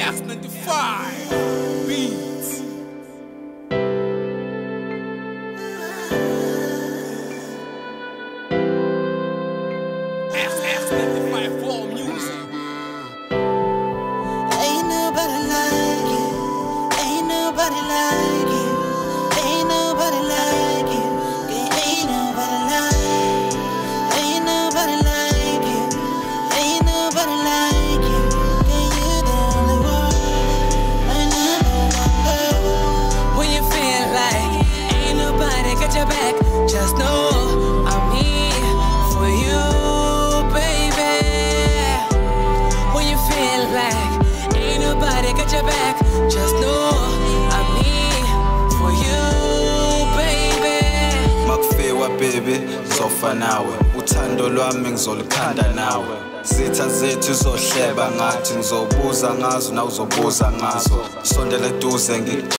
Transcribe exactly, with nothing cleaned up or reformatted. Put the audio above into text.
F ninety-five beats. F F ninety-five for music. Ain't nobody like you. Ain't nobody like you. Ain't nobody like you. Ain't nobody like you. Ain't nobody like you. Ain't nobody like you. Can you the only one? I never know. When you feel like ain't nobody got your back, just know I'm here for you, baby. When you feel like ain't nobody got your back, just know I'm here for you, baby. Makufiwa baby, zofa nawe. Uthando lwami ngizolikhanda nawe. Zitha zethu zohleba ngathi ngizobuza ngazo na uzobuza ngazo. Sondela eduze ngi